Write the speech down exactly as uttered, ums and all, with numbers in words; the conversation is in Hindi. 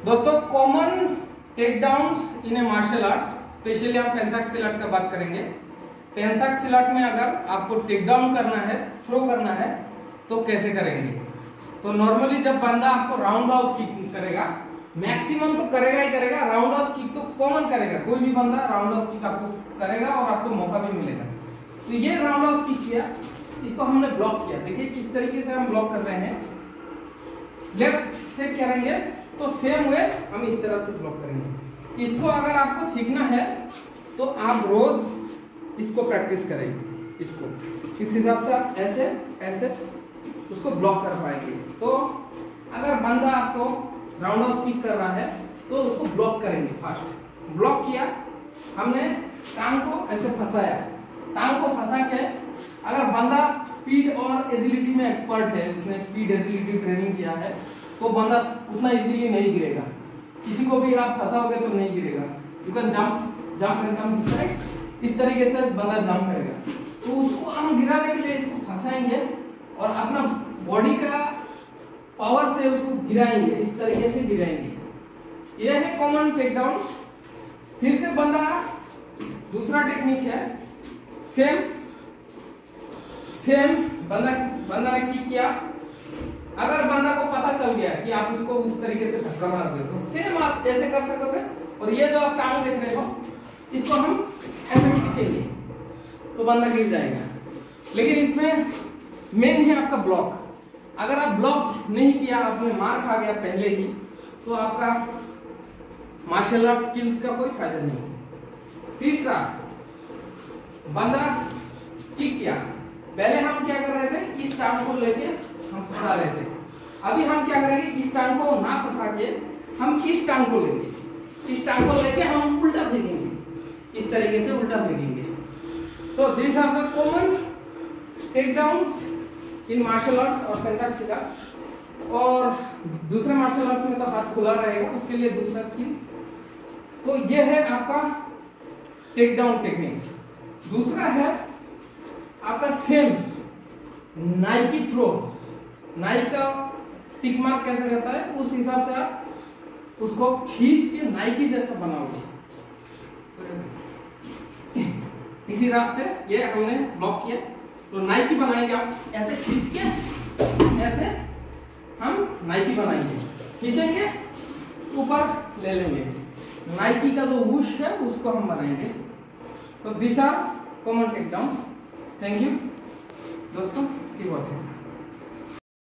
दोस्तों common takedowns in a martial art, specially हम पेंसाक सिलाट का बात करेंगे। पेंसाक सिलाट में अगर आपको टेक डाउन करना है, थ्रो करना है तो कैसे करेंगे। तो नॉर्मली जब बंदा आपको राउंड हाउस किक करेगा, मैक्सिमम तो करेगा ही करेगा, राउंड हाउस किक तो कॉमन करेगा, कोई भी बंदा राउंड हाउस किक आपको करेगा और आपको मौका भी मिलेगा। तो ये राउंड हाउस किक किया, इसको हमने ब्लॉक किया। देखिए किस तरीके से हम ब्लॉक कर रहे हैं। लेफ्ट से करेंगे तो सेम वे हम इस तरह से ब्लॉक करेंगे। इसको अगर आपको सीखना है तो आप रोज इसको प्रैक्टिस करेंगे। इसको इस हिसाब से आप ऐसे ऐसे उसको ब्लॉक कर पाएंगे। तो अगर बंदा आपको राउंड हाउस किक कर रहा है तो उसको ब्लॉक करेंगे। फास्ट ब्लॉक किया हमने, टांग को ऐसे फंसाया, टांग को फंसा के अगर बंदा स्पीड और एजिलिटी में एक्सपर्ट है, उसने स्पीड एजिलिटी ट्रेनिंग किया है, तो बंदा उतना इजीली नहीं गिरेगा। किसी को भी आप फंसाओगे तो नहीं गिरेगा। You can jump jump and come this side, इस तरीके से बंदा जंप करेगा। तो उसको हम गिराने के लिए इसको फंसाएंगे और अपना बॉडी का पावर से उसको गिराएंगे, इस तरीके से गिराएंगे। यह है कॉमन टेक डाउन। फिर से बंदा दूसरा टेक्निक है, सेम सेम बंदा बंदा ने किक किया। अगर बंदा को पता चल गया कि आप उसको उस तरीके से धक्का मार रहे हो तो सेम आप ऐसे कर सकोगे। और ये जो आप टांग देख रहे हो इसको हम ऐसे खींचेंगे तो बंदा गिर जाएगा। लेकिन इसमें मेन है आपका ब्लॉक। अगर आप ब्लॉक नहीं किया, आपने मार खा गया पहले ही, तो आपका मार्शल आर्ट स्किल्स का कोई फायदा नहीं। तीसरा, बंदा किक किया, पहले हम क्या कर रहे थे, इस टांग को लेके हम फंसा रहे थे। अभी हम क्या करेंगे, इस टांग को ना फंसा के हम इस टांग को लेंगे, इस टांग को लेके हम उल्टा फेंकेंगे, इस तरीके से उल्टा फेंकेंगे। So this are the common takedowns in martial art और पेंसाक सिलाट। और दूसरे मार्शल आर्ट्स में तो हाथ खुला रहेगा, उसके लिए दूसरा स्किल्स। तो ये है आपका टेक डाउन टेक्निक्स। दूसरा है आपका सेम नाइकी थ्रो। नाइक का टिक मार्क कैसे रहता है, उस हिसाब से आप उसको खींच के नाइकी जैसा बनाओगे। इस हिसाब से ये हमने ब्लॉक किया तो नाइकी बनाएंगे। आप ऐसे खींच के ऐसे हम नाइकी बनाएंगे, खींचेंगे ऊपर ले लेंगे, नाइकी का जो वुश है उसको हम बनाएंगे। तो this are common takedowns. Thank you दोस्तों, कीप वॉचिंग।